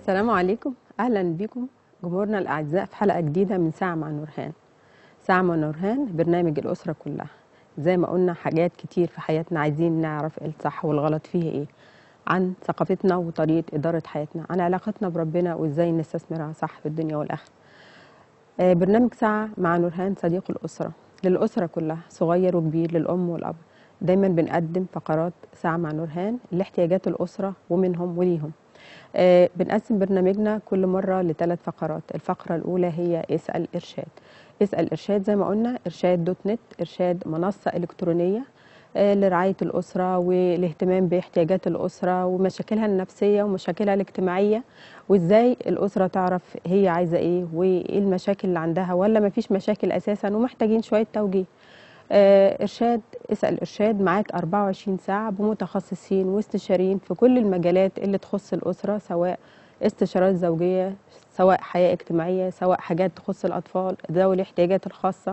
السلام عليكم، أهلا بكم جمهورنا الأعزاء في حلقة جديدة من ساعة مع نورهان. ساعة مع نورهان برنامج الأسرة كلها. زي ما قلنا حاجات كتير في حياتنا عايزين نعرف الصح والغلط فيه إيه، عن ثقافتنا وطريقة إدارة حياتنا، عن علاقتنا بربنا وإزاي نستثمرها صح في الدنيا والآخرة. برنامج ساعة مع نورهان صديق الأسرة للأسرة كلها، صغير وكبير، للأم والأب. دايما بنقدم فقرات ساعة مع نورهان لاحتياجات الأسرة ومنهم وليهم. بنقسم برنامجنا كل مرة ل3 فقرات. الفقرة الأولى هي اسأل إرشاد. اسأل إرشاد زي ما قلنا إرشاد دوت نت، إرشاد منصة إلكترونية لرعاية الأسرة والاهتمام باحتياجات الأسرة ومشاكلها النفسية ومشاكلها الاجتماعية، وإزاي الأسرة تعرف هي عايزة إيه وإيه المشاكل اللي عندها، ولا مفيش مشاكل أساسا ومحتاجين شوية توجيه. إرشاد اسأل إرشاد معاك 24 ساعة بمتخصصين واستشاريين في كل المجالات اللي تخص الأسرة، سواء استشارات زوجية، سواء حياة اجتماعية، سواء حاجات تخص الأطفال ذوي الاحتياجات الخاصة،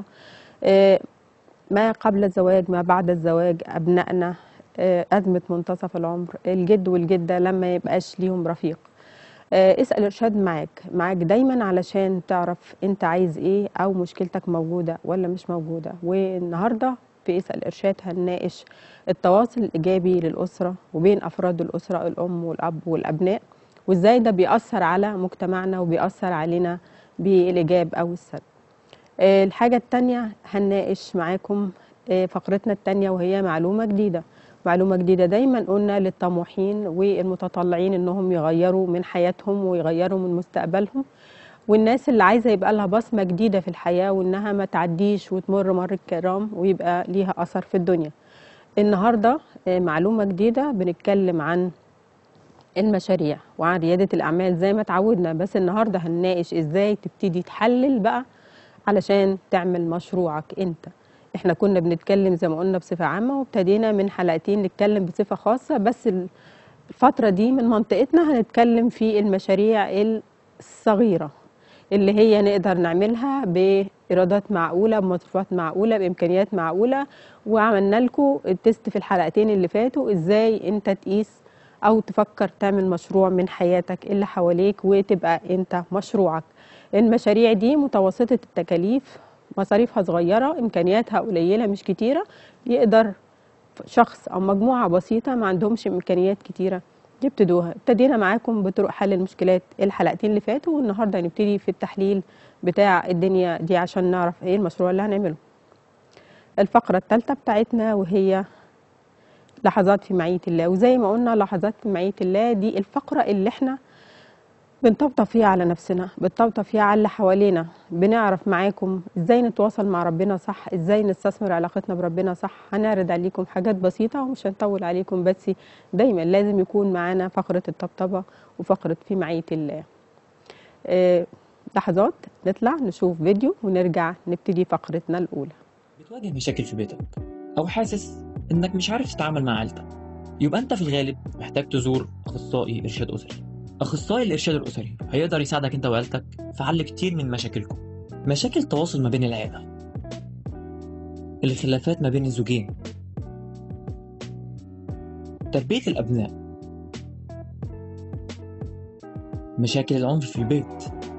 ما قبل الزواج، ما بعد الزواج، أبنائنا، أزمة منتصف العمر، الجد والجدة لما يبقاش ليهم رفيق. اسأل إرشاد معاك دايما علشان تعرف انت عايز ايه او مشكلتك موجودة ولا مش موجودة. والنهاردة في اسأل إرشاد هنناقش التواصل الإيجابي للأسرة وبين أفراد الأسرة، الأم والأب والأبناء، وازاي ده بيأثر على مجتمعنا وبيأثر علينا بالإيجاب أو السلب. الحاجة التانية هنناقش معاكم فقرتنا التانية، وهي معلومة جديدة. معلومة جديدة دايما قلنا للطموحين والمتطلعين انهم يغيروا من حياتهم ويغيروا من مستقبلهم، والناس اللي عايزة يبقى لها بصمة جديدة في الحياة وانها ما تعديش وتمر مر الكرام ويبقى ليها أثر في الدنيا. النهاردة معلومة جديدة بنتكلم عن المشاريع وعن ريادة الأعمال زي ما تعودنا، بس النهاردة هنناقش ازاي تبتدي تحلل بقى علشان تعمل مشروعك انت. احنا كنا بنتكلم زي ما قلنا بصفة عامة، وابتدينا من حلقتين نتكلم بصفة خاصة، بس الفترة دي من منطقتنا هنتكلم في المشاريع الصغيرة اللي هي نقدر نعملها بإيرادات معقولة، بمصروفات معقولة، بإمكانيات معقولة. وعملنا لكم التست في الحلقتين اللي فاتوا ازاي انت تقيس او تفكر تعمل مشروع من حياتك اللي حواليك وتبقى انت مشروعك. المشاريع دي متوسطة التكاليف، مصاريفها صغيرة، إمكانياتها قليلة مش كتيرة، يقدر شخص أو مجموعة بسيطة ما عندهمش إمكانيات كتيرة يبتدوها. ابتدينا معاكم بطرق حل المشكلات الحلقتين اللي فاتوا، والنهاردة هنبتدي في التحليل بتاع الدنيا دي عشان نعرف إيه المشروع اللي هنعمله. الفقرة الثالثة بتاعتنا وهي لحظات في معية الله. وزي ما قلنا لحظات في معية الله دي الفقرة اللي احنا بنطبطب فيها على نفسنا، بنطبطب فيها على اللي حوالينا، بنعرف معاكم ازاي نتواصل مع ربنا صح، ازاي نستثمر علاقتنا بربنا صح. هنعرض عليكم حاجات بسيطة ومش هنطول عليكم، بس دايما لازم يكون معانا فقرة الطبطبة وفقرة في معية الله. لحظات نطلع نشوف فيديو ونرجع نبتدي فقرتنا الأولى. بتواجه مشاكل في بيتك أو حاسس إنك مش عارف تتعامل مع عيلتك، يبقى أنت في الغالب محتاج تزور أخصائي إرشاد أسري. أخصائي الإرشاد الأسري هيقدر يساعدك أنت وعيلتك في حل كتير من مشاكلكم. مشاكل التواصل ما بين العيلة، الخلافات ما بين الزوجين، تربية الأبناء، مشاكل العنف في البيت،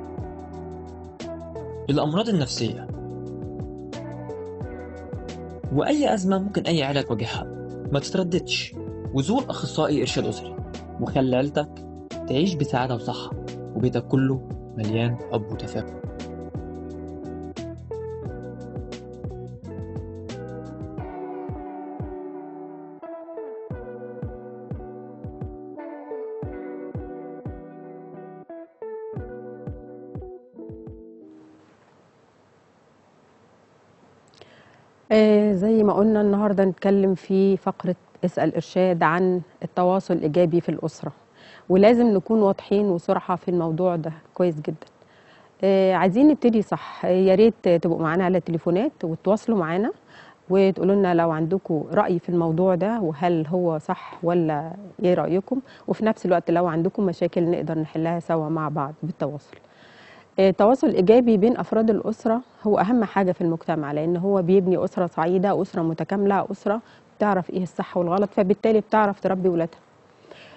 الأمراض النفسية، وأي أزمة ممكن أي عيلة تواجهها. ما تترددش وزور أخصائي إرشاد أسري، وخلي عيلتك تعيش بسعادة وصحة، وبيتك كله مليان حب وتفاهم. زي ما قلنا النهاردة نتكلم في فقرة اسأل إرشاد عن التواصل الإيجابي في الأسرة، ولازم نكون واضحين وصراحة في الموضوع ده كويس جدا. عايزين نبتدي صح. يا ريت تبقوا معانا على التليفونات وتواصلوا معانا وتقولوا لنا لو عندكم رأي في الموضوع ده وهل هو صح ولا ايه رأيكم، وفي نفس الوقت لو عندكم مشاكل نقدر نحلها سوا مع بعض بالتواصل. التواصل الإيجابي بين أفراد الأسرة هو أهم حاجة في المجتمع، لأن هو بيبني أسرة سعيدة، أسرة متكاملة، أسرة بتعرف إيه الصح والغلط، فبالتالي بتعرف تربي ولادها.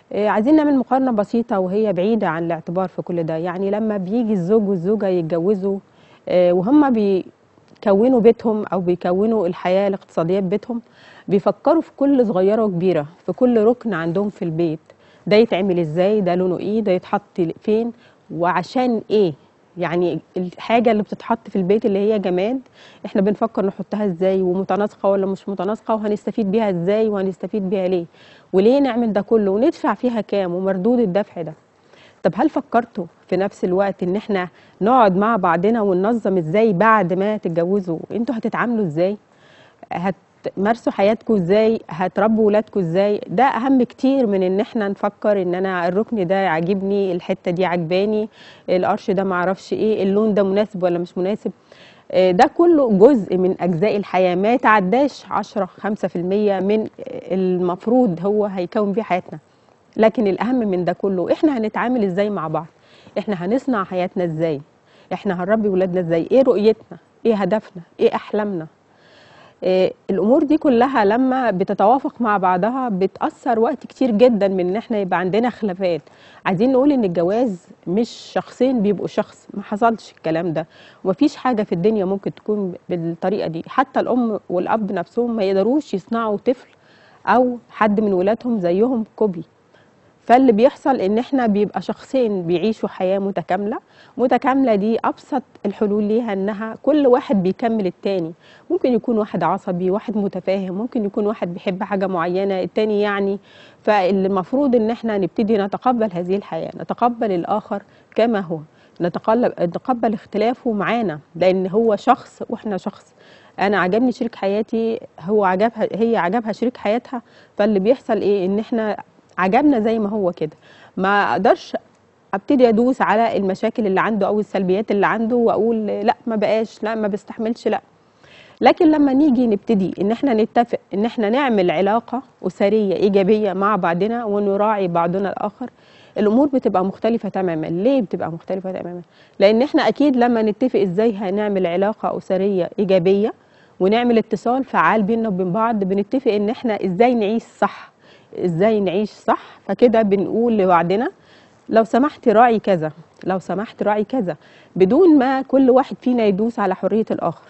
عايزين نعمل مقارنة بسيطة وهي بعيدة عن الاعتبار في كل ده. يعني لما بيجي الزوج والزوجة يتجوزوا وهم بيكونوا بيتهم أو بيكونوا الحياة الاقتصادية ببيتهم، بيفكروا في كل صغيرة وكبيرة، في كل ركن عندهم في البيت. ده يتعمل ازاي، ده لونه ايه، ده يتحط فين، وعشان ايه. يعني الحاجة اللي بتتحط في البيت اللي هي جماد، احنا بنفكر نحطها ازاي، ومتناسقة ولا مش متناسقة، وهنستفيد بيها ازاي، وهنستفيد بيها ليه، وليه نعمل ده كله، وندفع فيها كام، ومردود الدفع ده. طب هل فكرتوا في نفس الوقت ان احنا نقعد مع بعضنا وننظم ازاي بعد ما تتجوزوا انتوا هتتعاملوا ازاي، هتمارسوا حياتكم ازاي، هتربوا ولادكم ازاي؟ ده اهم كتير من ان احنا نفكر ان انا الركن ده عاجبني، الحته دي عجباني، القرش ده معرفش ايه، اللون ده مناسب ولا مش مناسب. ده كله جزء من اجزاء الحياه، ما يتعداش 10-5% من المفروض هو هيكون بيه حياتنا. لكن الاهم من ده كله احنا هنتعامل ازاي مع بعض، احنا هنصنع حياتنا ازاي، احنا هنربي ولادنا ازاي، ايه رؤيتنا، ايه هدفنا، ايه احلامنا. الامور دي كلها لما بتتوافق مع بعضها بتاثر وقت كتير جدا من ان احنا يبقى عندنا خلافات. عايزين نقول ان الجواز مش شخصين بيبقوا شخص، ما حصلش الكلام ده، ومفيش حاجه في الدنيا ممكن تكون بالطريقه دي. حتى الام والاب نفسهم ما يقدروش يصنعوا طفل او حد من ولادهم زيهم كوبي. فاللي بيحصل ان احنا بيبقى شخصين بيعيشوا حياة متكاملة. دي ابسط الحلول ليها انها كل واحد بيكمل التاني. ممكن يكون واحد عصبي، واحد متفاهم، ممكن يكون واحد بيحب حاجة معينة التاني يعني. فالمفروض ان احنا نبتدي نتقبل هذه الحياة، نتقبل الاخر كما هو، نتقبل اختلافه معانا، لان هو شخص واحنا شخص. انا عجبني شريك حياتي، هي عجبها شريك حياتها. فاللي بيحصل ايه، ان احنا عجبنا زي ما هو كده. ما اقدرش ابتدي ادوس على المشاكل اللي عنده او السلبيات اللي عنده واقول لا ما بقاش، لا ما بستحملش، لا. لكن لما نيجي نبتدي ان احنا نتفق ان احنا نعمل علاقة اسرية ايجابية مع بعضنا ونراعي بعضنا الاخر، الامور بتبقى مختلفة تماما. ليه بتبقى مختلفة تماما؟ لان احنا اكيد لما نتفق ازاي هنعمل علاقة اسرية ايجابية ونعمل اتصال فعال بيننا وبين بعض، بنتفق ان احنا ازاي نعيش صح، ازاي نعيش صح. فكده بنقول لبعضنا لو سمحت راعي كذا، لو سمحت راعي كذا، بدون ما كل واحد فينا يدوس على حرية الآخر.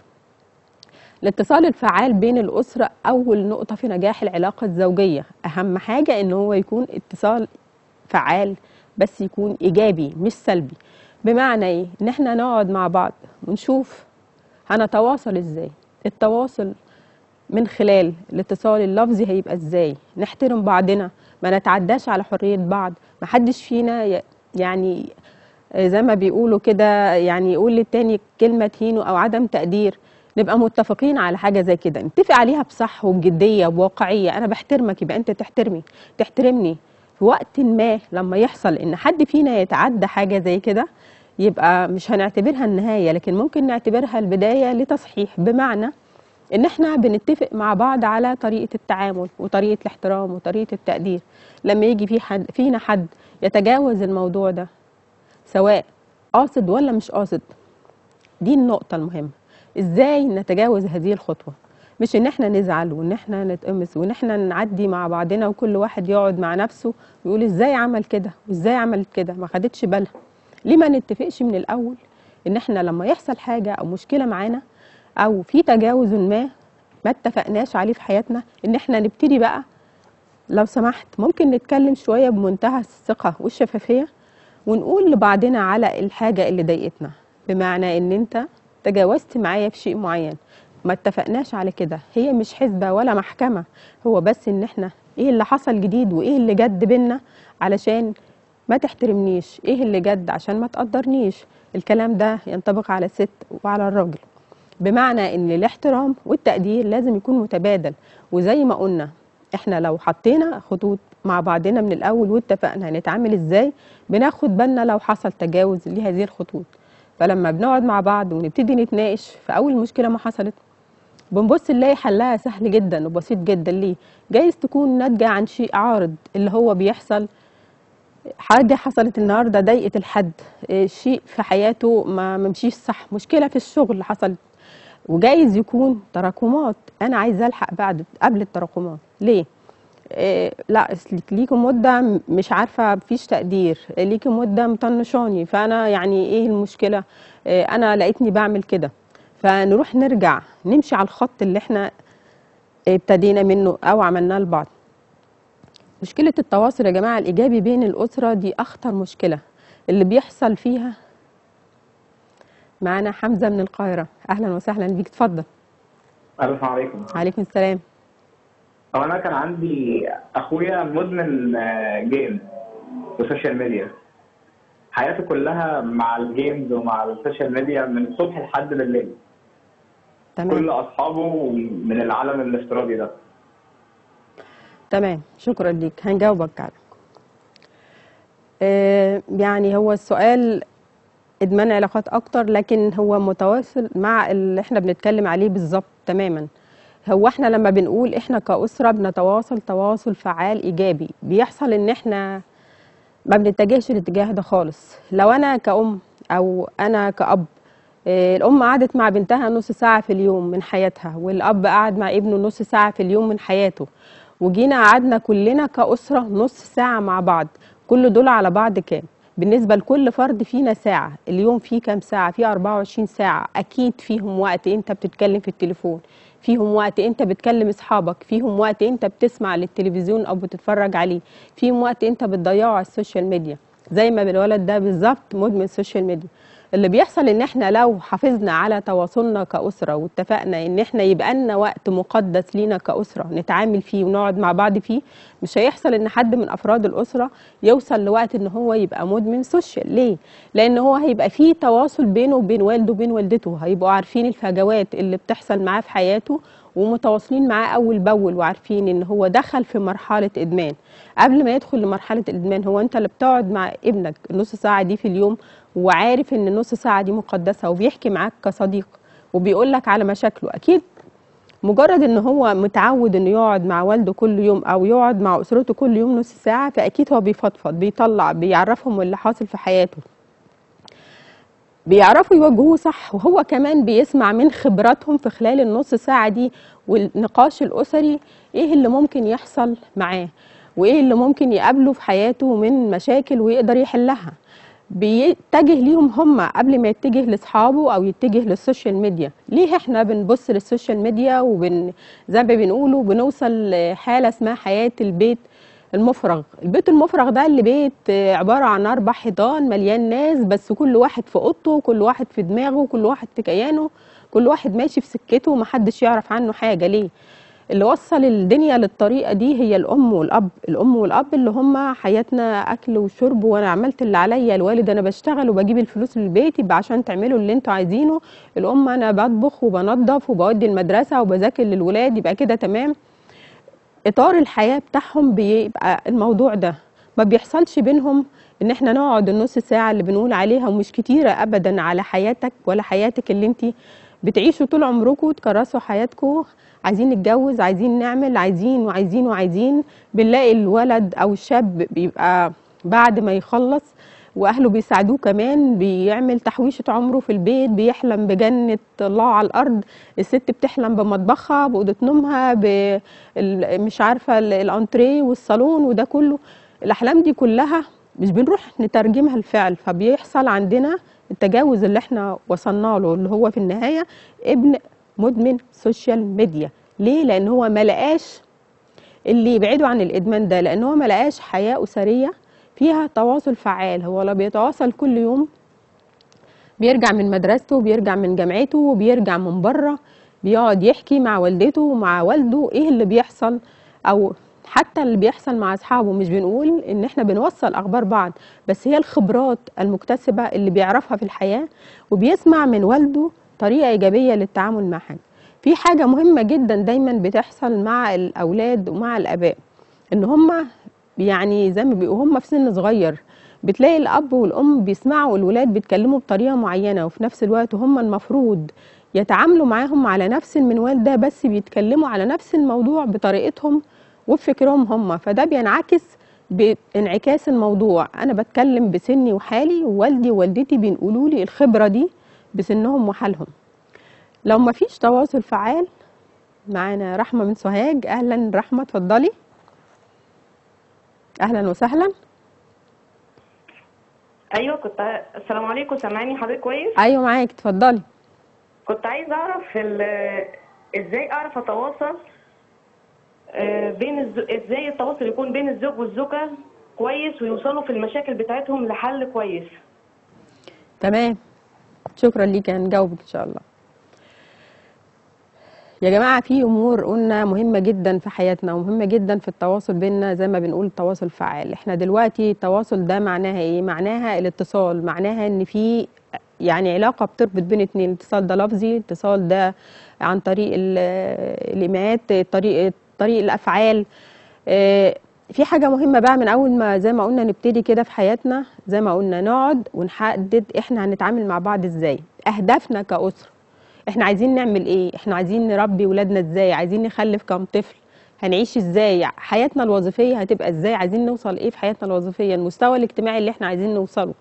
الاتصال الفعال بين الأسرة أول نقطة في نجاح العلاقة الزوجية. أهم حاجة إن هو يكون اتصال فعال، بس يكون إيجابي مش سلبي. بمعنى إيه؟ إن احنا نقعد مع بعض ونشوف هنتواصل إزاي. التواصل من خلال الاتصال اللفظي هيبقى ازاي، نحترم بعضنا، ما نتعداش على حرية بعض، ما حدش فينا يعني زي ما بيقولوا كده يعني يقول للتاني كلمة تهينه او عدم تقدير. نبقى متفقين على حاجة زي كده، نتفق عليها بصح وبجدية وواقعية. انا بحترمك يبقى انت تحترمني. في وقت ما لما يحصل ان حد فينا يتعدى حاجة زي كده، يبقى مش هنعتبرها النهاية، لكن ممكن نعتبرها البداية لتصحيح. بمعنى ان احنا بنتفق مع بعض على طريقة التعامل وطريقة الاحترام وطريقة التقدير. لما يجي فينا حد يتجاوز الموضوع ده، سواء قاصد ولا مش قاصد، دي النقطة المهمة. ازاي نتجاوز هذه الخطوة؟ مش ان احنا نزعل وان احنا نتقمص وان احنا نعدي مع بعضنا وكل واحد يقعد مع نفسه ويقول ازاي عمل كده وازاي عملت كده، ما خدتش بالها. ليه ما نتفقش من الاول ان احنا لما يحصل حاجة او مشكلة معانا او في تجاوز ما اتفقناش عليه في حياتنا، ان احنا نبتدي بقى لو سمحت ممكن نتكلم شوية بمنتهى الثقة والشفافية ونقول لبعضنا على الحاجة اللي ضايقتنا. بمعنى ان انت تجاوزت معايا في شيء معين، ما اتفقناش على كده. هي مش حسبة ولا محكمة، هو بس ان احنا ايه اللي حصل جديد وايه اللي جد بينا علشان ما تحترمنيش، ايه اللي جد عشان ما تقدرنيش. الكلام ده ينطبق على الست وعلى الراجل. بمعنى ان الاحترام والتقدير لازم يكون متبادل. وزي ما قلنا احنا لو حطينا خطوط مع بعضنا من الاول واتفقنا هنتعامل ازاي، بناخد بالنا لو حصل تجاوز لهذه الخطوط. فلما بنقعد مع بعض ونبتدي نتناقش في اول مشكلة ما حصلت، بنبص نلاقي حلها سهل جدا وبسيط جدا. ليه؟ جايز تكون ناتجة عن شيء عارض اللي هو بيحصل، حاجة حصلت النهاردة ضايقت الحد، شيء في حياته ما ممشيش صح، مشكلة في الشغل حصلت، وجايز يكون تراكمات انا عايزه الحق قبل التراكمات. ليه؟ لا أصلك ليكي مده مش عارفه مفيش تقدير، ليكي مده مطنشاني، فانا يعني ايه المشكله؟ انا لقيتني بعمل كده. فنروح نرجع نمشي على الخط اللي احنا ابتدينا منه او عملناه لبعض. مشكله التواصل يا جماعه الايجابي بين الاسره دي اخطر مشكله اللي بيحصل فيها. معانا حمزه من القاهره، اهلا وسهلا بيك، اتفضل. السلام عليكم. عليكم السلام. هو انا كان عندي اخويا مدمن جيم وسوشيال ميديا. حياته كلها مع الجيمز ومع السوشيال ميديا من الصبح لحد بالليل. تمام كل اصحابه من العالم الافتراضي ده. تمام، شكرا ليك، هنجاوبك على يعني هو السؤال ادمان علاقات اكتر، لكن هو متواصل مع اللي احنا بنتكلم عليه بالظبط تماما. هو احنا لما بنقول احنا كأسرة بنتواصل تواصل فعال ايجابي، بيحصل ان احنا ما بنتجهش الاتجاه ده خالص. لو انا كأم او انا كأب، الام قعدت مع بنتها نص ساعة في اليوم من حياتها، والاب قعد مع ابنه نص ساعة في اليوم من حياته، وجينا قعدنا كلنا كأسرة نص ساعة مع بعض، كل دول على بعض كام؟ بالنسبة لكل فرد فينا ساعة، اليوم فيه كام ساعة؟ فيه 24 ساعة، أكيد فيهم وقت أنت بتتكلم في التليفون، فيهم وقت أنت بتكلم أصحابك، فيهم وقت أنت بتسمع للتلفزيون أو بتتفرج عليه، فيهم وقت أنت بتضيعه على السوشيال ميديا، زي ما بالولد ده بالظبط مدمن السوشيال ميديا. اللي بيحصل ان احنا لو حافظنا على تواصلنا كأسرة واتفقنا ان احنا يبقى لنا وقت مقدس لينا كأسرة نتعامل فيه ونقعد مع بعض فيه، مش هيحصل ان حد من افراد الأسرة يوصل لوقت ان هو يبقى مدمن سوشيال. ليه؟ لان هو هيبقى فيه تواصل بينه وبين والده وبين والدته، هيبقوا عارفين الفجوات اللي بتحصل معاه في حياته ومتواصلين معاه اول باول، وعارفين ان هو دخل في مرحلة ادمان. قبل ما يدخل لمرحلة الادمان، هو انت اللي بتقعد مع ابنك النص ساعة دي في اليوم وعارف ان النص ساعة دي مقدسة وبيحكي معاك كصديق وبيقول لك على مشاكله، اكيد مجرد ان هو متعود انه يقعد مع والده كل يوم او يقعد مع اسرته كل يوم نص ساعة، فاكيد هو بيفضفض، بيطلع، بيعرفهم اللي حاصل في حياته، بيعرفوا يوجهوه صح، وهو كمان بيسمع من خبراتهم في خلال النص ساعة دي والنقاش الأسري ايه اللي ممكن يحصل معاه وايه اللي ممكن يقابله في حياته من مشاكل ويقدر يحلها. بيتجه ليهم هم قبل ما يتجه لاصحابه او يتجه للسوشيال ميديا. ليه احنا بنبص للسوشيال ميديا زي ما بنقولوا بنوصل لحالة اسمها حياة البيت المفرغ؟ البيت المفرغ ده اللي بيت عبارة عن 4 حيطان مليان ناس، بس كل واحد في اوضته، كل واحد في دماغه، كل واحد في كيانه، كل واحد ماشي في سكته ومحدش يعرف عنه حاجة. ليه؟ اللي وصل الدنيا للطريقة دي هي الأم والأب. الأم والأب اللي هم حياتنا أكل وشرب، وأنا عملت اللي عليا، الوالد أنا بشتغل وبجيب الفلوس للبيت يبقى عشان تعملوا اللي انتوا عايزينه، الأم أنا بطبخ وبنظف وبودي المدرسة وبذاكر للولاد، يبقى كده تمام. إطار الحياة بتاعهم بيبقى الموضوع ده، ما بيحصلش بينهم ان احنا نقعد النص ساعة اللي بنقول عليها ومش كتيرة ابدا على حياتك ولا حياتك اللي انت بتعيشوا طول عمركم وتكرسوا حياتكم. عايزين نتجوز، عايزين نعمل، عايزين وعايزين وعايزين. بنلاقي الولد او الشاب بيبقى بعد ما يخلص واهله بيساعدوه كمان بيعمل تحويشة عمره في البيت، بيحلم بجنة الله على الارض، الست بتحلم بمطبخها بأوضة نومها مش عارفة الانتريه والصالون وده كله. الاحلام دي كلها مش بنروح نترجمها لفعل، فبيحصل عندنا التجاوز اللي احنا وصلنا له، اللي هو في النهاية ابن مدمن سوشيال ميديا. ليه؟ لان هو ما لقاش اللي يبعده عن الادمان ده، لان هو ما لقاش حياة اسرية فيها تواصل فعال. هو لا بيتواصل كل يوم، بيرجع من مدرسته، بيرجع من جامعته، بيرجع من بره، بيقعد يحكي مع والدته ومع والده ايه اللي بيحصل، او حتى اللي بيحصل مع اصحابه. مش بنقول ان احنا بنوصل اخبار بعض، بس هي الخبرات المكتسبة اللي بيعرفها في الحياة، وبيسمع من والده طريقة ايجابية للتعامل مع حاجة. في حاجة مهمة جدا دايما بتحصل مع الاولاد ومع الاباء، ان هم يعني زي ما بيقولوا هم في سن صغير، بتلاقي الاب والام بيسمعوا الولاد بيتكلموا بطريقه معينه، وفي نفس الوقت هم المفروض يتعاملوا معاهم على نفس المنوال ده، بس بيتكلموا على نفس الموضوع بطريقتهم وبفكرهم هم. فده بينعكس بانعكاس الموضوع، انا بتكلم بسني وحالي، ووالدي ووالدتي بينقلوا لي الخبره دي بسنهم وحالهم. لو ما فيش تواصل فعال. معانا رحمه من سوهاج، اهلا رحمه، اتفضلي. اهلا وسهلا. ايوه السلام عليكم، سامعني حضرتك كويس؟ ايوه معاك، اتفضلي. كنت عايزه اعرف ازاي اعرف اتواصل ازاي التواصل يكون بين الزوج والزوجه كويس ويوصلوا في المشاكل بتاعتهم لحل كويس. تمام، شكرا ليك، هنجاوبك ان شاء الله. يا جماعه، في امور قلنا مهمه جدا في حياتنا ومهمه جدا في التواصل بيننا، زي ما بنقول التواصل فعال. احنا دلوقتي التواصل ده معناها ايه؟ معناها الاتصال، معناها ان في يعني علاقه بتربط بين اتنين. الاتصال ده لفظي، الاتصال ده عن طريق الايميلات، طريق الافعال. في حاجه مهمه بقى، من اول ما زي ما قلنا نبتدي كده في حياتنا، زي ما قلنا نقعد ونحدد احنا هنتعامل مع بعض ازاي، اهدافنا كأسرة، احنا عايزين نعمل ايه، احنا عايزين نربي ولادنا ازاي، عايزين نخلف كام طفل، هنعيش ازاي، حياتنا الوظيفيه هتبقى ازاي، عايزين نوصل ايه في حياتنا الوظيفيه، المستوى الاجتماعي اللي احنا عايزين نوصله،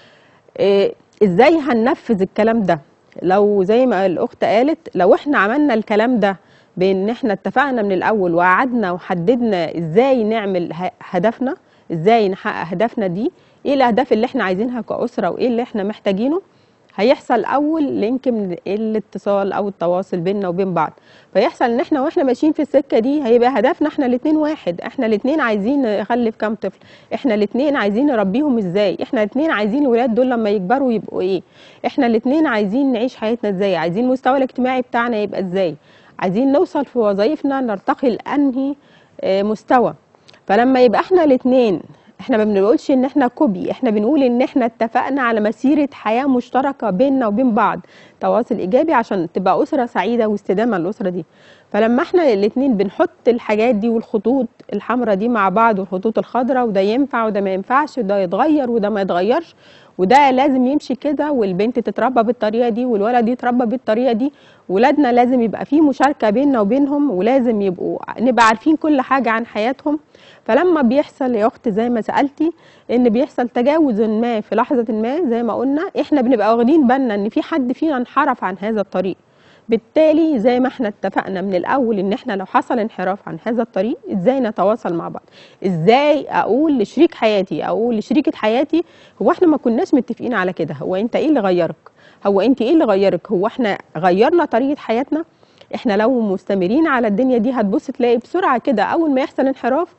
ازاي هننفذ الكلام ده. لو زي ما الاخت قالت، لو احنا عملنا الكلام ده بان احنا اتفقنا من الاول وقعدنا وحددنا ازاي نعمل هدفنا، ازاي نحقق هدفنا دي، ايه الاهداف اللي احنا عايزينها كأسرة وايه اللي احنا محتاجينه، هيحصل اول لينك من الاتصال او التواصل بيننا وبين بعض. فيحصل ان احنا واحنا ماشيين في السكه دي هيبقى هدفنا احنا الاثنين واحد، احنا الاثنين عايزين نخلف كام طفل، احنا الاثنين عايزين نربيهم ازاي، احنا الاثنين عايزين الولاد دول لما يكبروا يبقوا ايه، احنا الاثنين عايزين نعيش حياتنا ازاي، عايزين المستوى الاجتماعي بتاعنا يبقى ازاي، عايزين نوصل في وظائفنا نرتقي لانهي مستوى. فلما يبقى احنا الاثنين، احنا ما بنقولش ان احنا كوبي، احنا بنقول ان احنا اتفقنا على مسيرة حياة مشتركة بيننا وبين بعض، تواصل ايجابي عشان تبقى اسرة سعيدة واستدامة الاسرة دي. فلما احنا الاتنين بنحط الحاجات دي والخطوط الحمراء دي مع بعض والخطوط الخضراء، وده ينفع وده ما ينفعش، وده يتغير وده ما يتغيرش، وده لازم يمشي كده، والبنت تتربى بالطريقة دي والولد يتربى بالطريقة دي، ولادنا لازم يبقى فيه مشاركة بيننا وبينهم، ولازم نبقى عارفين كل حاجة عن حياتهم. فلما بيحصل يا اخت زي ما سالتي ان بيحصل تجاوز ما في لحظه ما، زي ما قلنا احنا بنبقى واخدين بالنا ان في حد فينا انحرف عن هذا الطريق. بالتالي زي ما احنا اتفقنا من الاول ان احنا لو حصل انحراف عن هذا الطريق ازاي نتواصل مع بعض، ازاي اقول لشريك حياتي، اقول لشريكه حياتي هو احنا ما كناش متفقين على كده، هو انت ايه اللي غيرك، هو انت ايه اللي غيرك، هو احنا غيرنا طريقه حياتنا. احنا لو مستمرين على الدنيا دي هتبص تلاقي بسرعه كده اول ما يحصل انحراف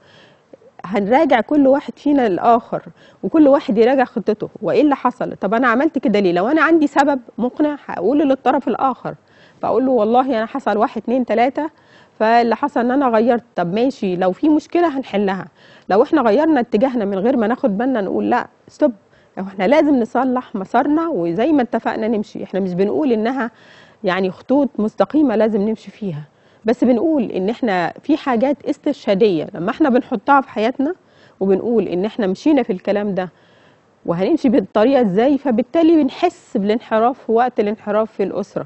هنراجع كل واحد فينا للآخر، وكل واحد يراجع خطته وايه اللي حصل، طب انا عملت كده ليه، لو انا عندي سبب مقنع هقوله للطرف الاخر، فاقول له والله انا حصل 1 2 3 فاللي حصل ان انا غيرت، طب ماشي لو في مشكله هنحلها. لو احنا غيرنا اتجاهنا من غير ما ناخد بالنا نقول لا ستوب، احنا لازم نصلح مسارنا وزي ما اتفقنا نمشي. احنا مش بنقول انها يعني خطوط مستقيمه لازم نمشي فيها، بس بنقول ان احنا في حاجات استرشاديه لما احنا بنحطها في حياتنا وبنقول ان احنا مشينا في الكلام ده وهنمشي بالطريقه ازاي، فبالتالي بنحس بالانحراف في وقت الانحراف في الاسره.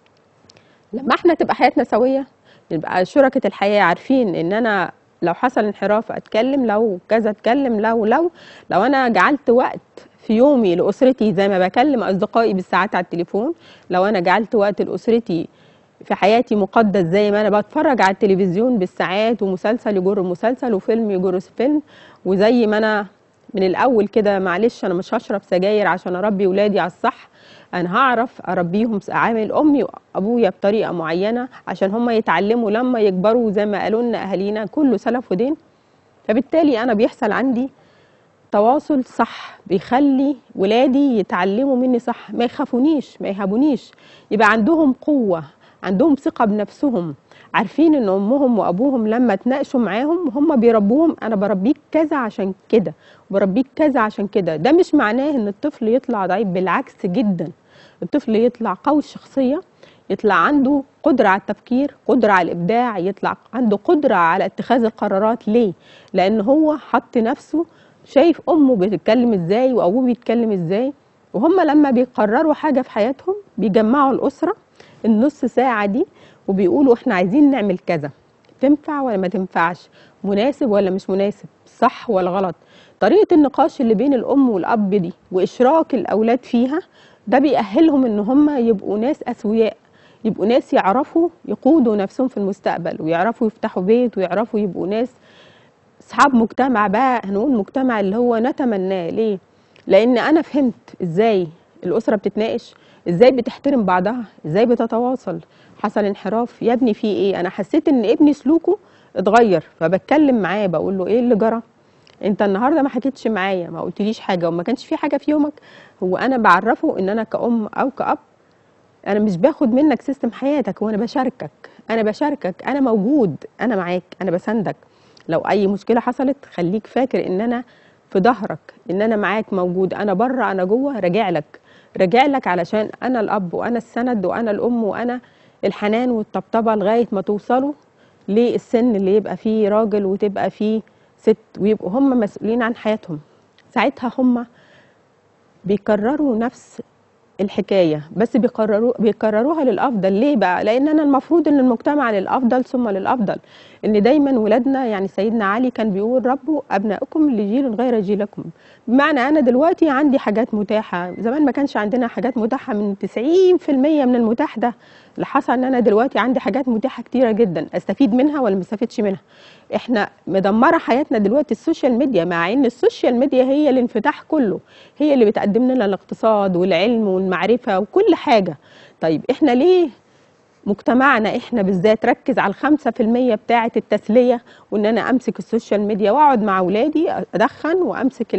لما احنا تبقى حياتنا سويه، يبقى شركة الحياه عارفين ان انا لو حصل انحراف اتكلم، لو كذا اتكلم، لو انا جعلت وقت في يومي لاسرتي زي ما بكلم اصدقائي بالساعات على التليفون، لو انا جعلت وقت لاسرتي في حياتي مقدس زي ما انا بتفرج على التلفزيون بالساعات ومسلسل يجر مسلسل وفيلم يجر فيلم، وزي ما انا من الاول كده معلش انا مش هشرب سجاير عشان اربي ولادي على الصح، انا هعرف اربيهم اعامل امي وابويا بطريقه معينه عشان هم يتعلموا لما يكبروا زي ما قالوا لنا اهالينا كله سلف ودين. فبالتالي انا بيحصل عندي تواصل صح بيخلي ولادي يتعلموا مني صح، ما يخافونيش ما يهابونيش، يبقى عندهم قوه، عندهم ثقه بنفسهم، عارفين ان امهم وابوهم لما تناقشوا معاهم هم بيربوهم انا بربيك كذا عشان كده وبربيك كذا عشان كده. ده مش معناه ان الطفل يطلع ضعيف، بالعكس جدا، الطفل يطلع قوي الشخصيه، يطلع عنده قدرة على التفكير، قدرة على الإبداع، يطلع عنده قدرة على اتخاذ القرارات. ليه؟ لأن هو حط نفسه شايف أمه بتتكلم إزاي وأبوه بيتكلم إزاي، وهم لما بيقرروا حاجة في حياتهم بيجمعوا الأسرة النص ساعة دي وبيقولوا إحنا عايزين نعمل كذا، تنفع ولا ما تنفعش، مناسب ولا مش مناسب، صح ولا غلط. طريقة النقاش اللي بين الأم والأب دي وإشراك الأولاد فيها ده بيأهلهم إن هم يبقوا ناس أسوياء، يبقوا ناس يعرفوا يقودوا نفسهم في المستقبل، ويعرفوا يفتحوا بيت، ويعرفوا يبقوا ناس اصحاب مجتمع بقى، هنقول مجتمع اللي هو نتمناه. ليه؟ لان انا فهمت ازاي الاسره بتتناقش، ازاي بتحترم بعضها، ازاي بتتواصل. حصل انحراف يا ابني في ايه؟ انا حسيت ان ابني سلوكه اتغير، فبتكلم معاه بقول له ايه اللي جرى؟ انت النهارده ما حكيتش معايا، ما قلتليش حاجه، وما كانش في حاجه في يومك. هو انا بعرفه ان انا كأم او كأب انا مش باخد منك سيستم حياتك، وانا بشاركك، انا موجود، انا معاك، انا بساندك. لو اي مشكله حصلت خليك فاكر ان انا في ظهرك، ان انا معاك موجود، انا بره انا جوه، راجع لك علشان انا الاب وانا السند وانا الام وانا الحنان والطبطبه لغايه ما توصلوا للسن اللي يبقى فيه راجل وتبقى فيه ست، ويبقوا هم مسؤولين عن حياتهم. ساعتها هم بيكرروا نفس الحكايه، بس بيكرروها للافضل. ليه بقى؟ لان انا المفروض ان المجتمع للافضل ثم للافضل، ان دايما ولادنا، يعني سيدنا علي كان بيقول ربوا ابنائكم لجيل غير جيلكم. بمعنى انا دلوقتي عندي حاجات متاحه، زمان ما كانش عندنا حاجات متاحه. من 90% من المتاح ده اللي حصل ان انا دلوقتي عندي حاجات متاحه كتيره جدا، استفيد منها ولا ما استفيدش منها؟ احنا مدمره حياتنا دلوقتي السوشيال ميديا، مع ان السوشيال ميديا هي الانفتاح كله، هي اللي بتقدم لنا الاقتصاد والعلم والمعرفه وكل حاجه. طيب احنا ليه مجتمعنا احنا بالذات ركز على ال5% بتاعه التسليه، وان انا امسك السوشيال ميديا واقعد مع اولادي ادخن وامسك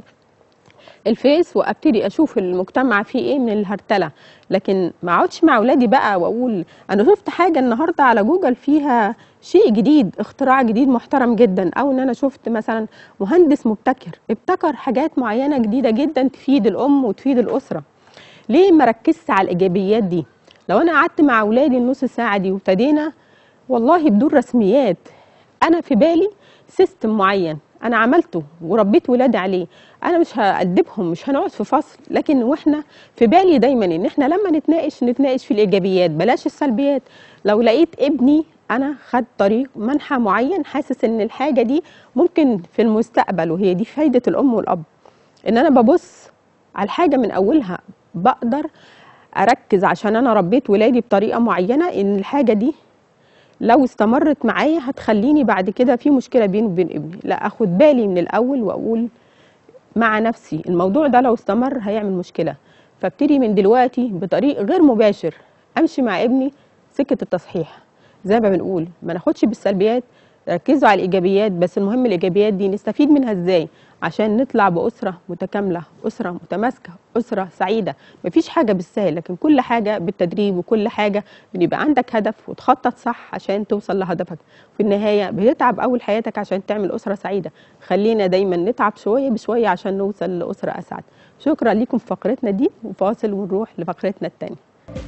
الفيس وابتدي اشوف المجتمع فيه ايه من الهرتله، لكن ما اقعدش مع اولادي بقى واقول انا شفت حاجه النهارده على جوجل فيها شيء جديد، اختراع جديد محترم جدا، او ان انا شفت مثلا مهندس ابتكر حاجات معينه جديده جدا تفيد الام وتفيد الاسره. ليه ما ركزت على الايجابيات دي؟ لو انا قعدت مع اولادي النص ساعه دي وابتدينا والله بدون رسميات، انا في بالي سيستم معين انا عملته وربيت ولادي عليه، انا مش هأدبهم، مش هنقعد في فصل، لكن واحنا في بالي دايما ان احنا لما نتناقش في الايجابيات بلاش السلبيات. لو لقيت ابني انا خد طريق منحى معين، حاسس ان الحاجه دي ممكن في المستقبل، وهي دي فايده الام والاب، ان انا ببص على الحاجه من اولها، بقدر اركز عشان انا ربيت ولادي بطريقه معينه ان الحاجه دي لو استمرت معايا هتخليني بعد كده في مشكله بيني وبين ابني. لا، اخد بالي من الاول واقول مع نفسي الموضوع ده لو استمر هيعمل مشكله، فابتدي من دلوقتي بطريق غير مباشر امشي مع ابني سكه التصحيح. زي ما بنقول ما ناخدش بالسلبيات، ركزوا على الايجابيات، بس المهم الايجابيات دي نستفيد منها ازاي عشان نطلع باسره متكامله، اسره متماسكه، اسره سعيده. مفيش حاجه بالسهل، لكن كل حاجه بالتدريب، وكل حاجه بيبقى عندك هدف وتخطط صح عشان توصل لهدفك. في النهايه بتتعب اول حياتك عشان تعمل اسره سعيده، خلينا دايما نتعب شويه بشويه عشان نوصل لاسره اسعد. شكرا لكم في فقرتنا دي، وفاصل ونروح لفقرتنا الثانيه.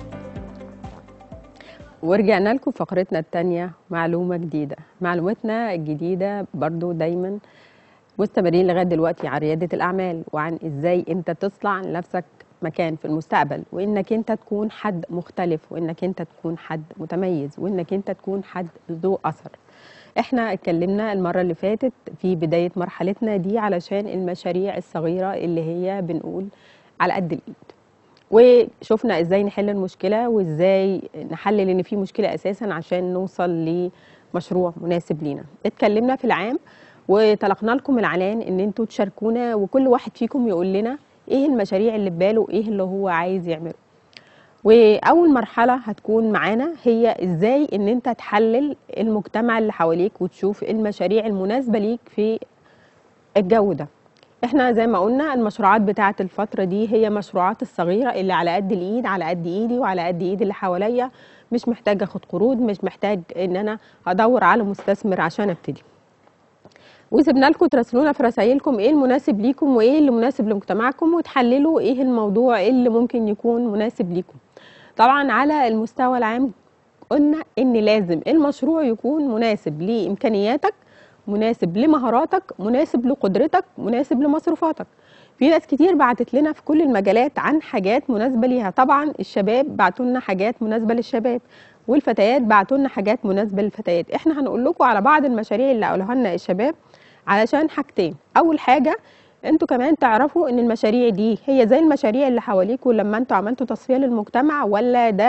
ورجعنا لكم فقرتنا الثانيه، معلومه جديده. معلوماتنا الجديده برضو دايما مستمرين لغايه دلوقتي عن رياده الاعمال، وعن ازاي انت تصنع لنفسك مكان في المستقبل، وانك انت تكون حد مختلف، وانك انت تكون حد متميز، وانك انت تكون حد ذو اثر. احنا اتكلمنا المره اللي فاتت في بدايه مرحلتنا دي علشان المشاريع الصغيره اللي هي بنقول على قد الايد، وشفنا ازاي نحل المشكله، وازاي نحلل ان في مشكله اساسا عشان نوصل لمشروع مناسب لينا. اتكلمنا في العام وطلقنا لكم العنان ان انتوا تشاركونا، وكل واحد فيكم يقول لنا ايه المشاريع اللي في باله، ايه اللي هو عايز يعمله. واول مرحله هتكون معانا هي ازاي ان انت تحلل المجتمع اللي حواليك وتشوف المشاريع المناسبه ليك في الجو ده. احنا زي ما قلنا المشروعات بتاعه الفتره دي هي مشروعات الصغيره اللي على قد الايد، على قد ايدي وعلى قد ايد اللي حواليا، مش محتاج اخد قروض، مش محتاج ان انا ادور على مستثمر عشان ابتدي. وسيبنا لكم تراسلونا في رسائلكم ايه المناسب ليكم وايه اللي مناسب لمجتمعكم، وتحللوا ايه الموضوع اللي ممكن يكون مناسب ليكم. طبعا على المستوى العام قلنا ان لازم المشروع يكون مناسب لامكانياتك، مناسب لمهاراتك، مناسب لقدرتك، مناسب لمصروفاتك. في ناس كتير بعتت لنا في كل المجالات عن حاجات مناسبه ليها. طبعا الشباب بعتوا لنا حاجات مناسبه للشباب، والفتيات بعتوا لنا حاجات مناسبه للفتيات. احنا هنقول لكم على بعض المشاريع اللي قالوها لنا الشباب علشان حاجتين. اول حاجه انتوا كمان تعرفوا ان المشاريع دي هي زي المشاريع اللي حواليكوا لما انتوا عملتوا تصفيه للمجتمع، ولا ده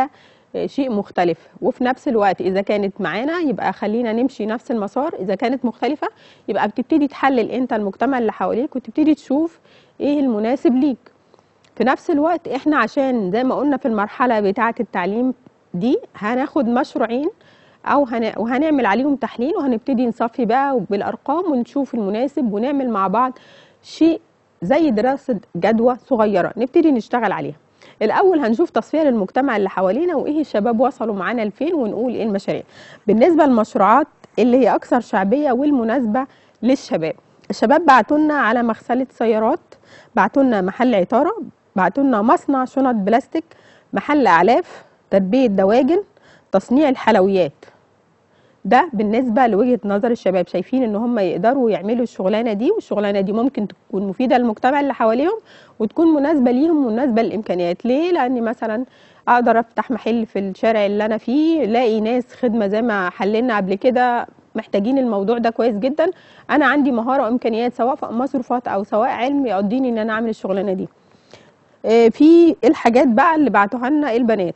شيء مختلف، وفي نفس الوقت اذا كانت معانا يبقى خلينا نمشي نفس المسار، اذا كانت مختلفه يبقى بتبتدي تحلل انت المجتمع اللي حواليك وتبتدي تشوف ايه المناسب ليك. في نفس الوقت احنا عشان زي ما قلنا في المرحله بتاعه التعليم دي هناخد مشروعين وهنعمل عليهم تحليل، وهنبتدي نصفي بقى بالارقام ونشوف المناسب ونعمل مع بعض شيء زي دراسه جدوى صغيره نبتدي نشتغل عليها. الاول هنشوف تصفيه للمجتمع اللي حوالينا وايه الشباب وصلوا معانا لفين، ونقول ايه المشاريع. بالنسبه للمشروعات اللي هي اكثر شعبيه والمناسبه للشباب، الشباب بعتوا لنا على مغسله سيارات، بعتوا لنا محل عطاره، بعتوا لنا مصنع شنط بلاستيك، محل اعلاف، تربيه دواجن، تصنيع الحلويات. ده بالنسبه لوجهه نظر الشباب، شايفين ان هم يقدروا يعملوا الشغلانه دي، والشغلانه دي ممكن تكون مفيده للمجتمع اللي حواليهم وتكون مناسبه ليهم ومناسبه للامكانيات. ليه؟ لان مثلا اقدر افتح محل في الشارع اللي انا فيه، الاقي ناس خدمه زي ما حللنا قبل كده محتاجين الموضوع ده كويس جدا، انا عندي مهاره وامكانيات سواء في مصروفات او سواء علم يقضيني ان انا اعمل الشغلانه دي. في الحاجات بقى اللي بعتوها لنا البنات،